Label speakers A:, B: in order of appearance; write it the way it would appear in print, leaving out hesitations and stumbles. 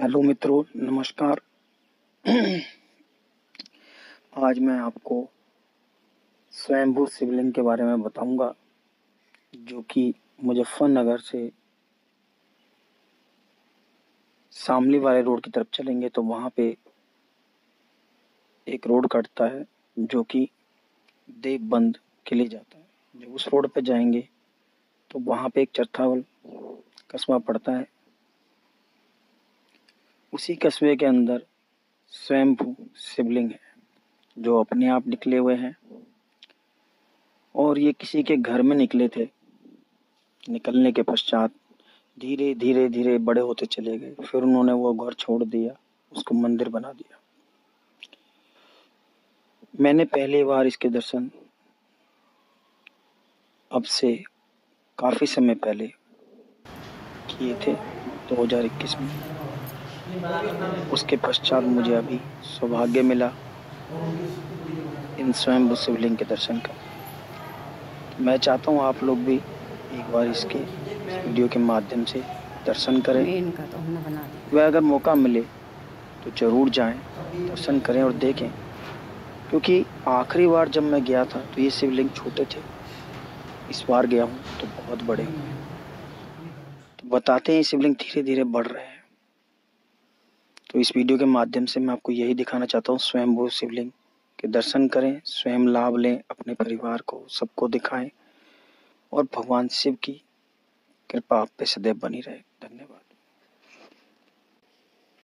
A: Hello मित्रों, नमस्कार। आज मैं आपको स्वयंभू शिवलिंग के बारे में बताऊंगा, जो कि मुजफ्फरनगर से शामली वाले रोड की तरफ चलेंगे तो वहां पे एक रोड कटता है जो कि देवबंद के लिए जाता है। जब उस रोड पे जाएंगे तो वहां पे एक चरथावल कस्बा पड़ता है। उसी कस्बे के अंदर स्वयंभू शिवलिंग है जो अपने आप निकले हुए हैं, और ये किसी के घर में निकले थे। निकलने के पश्चात धीरे धीरे धीरे बड़े होते चले गए। फिर उन्होंने वो घर छोड़ दिया, उसको मंदिर बना दिया। मैंने पहली बार इसके दर्शन अब से काफी समय पहले किए थे, 2021 में। उसके पश्चात मुझे अभी सौभाग्य मिला इन स्वयंभू शिवलिंग के दर्शन का। मैं चाहता हूँ आप लोग भी एक बार इसके इस वीडियो के माध्यम से दर्शन करें। वह अगर मौका मिले तो जरूर जाएं, दर्शन करें और देखें, क्योंकि आखिरी बार जब मैं गया था तो ये शिवलिंग छोटे थे। इस बार गया हूँ तो बहुत बड़े हुए हैं। तो बताते हैं शिवलिंग धीरे धीरे बढ़ रहे हैं। तो इस वीडियो के माध्यम से मैं आपको यही दिखाना चाहता हूँ, स्वयंभू शिवलिंग के दर्शन करें, स्वयं लाभ लें, अपने परिवार को सबको दिखाएं, और भगवान शिव की कृपा आप पे सदैव बनी रहे। धन्यवाद।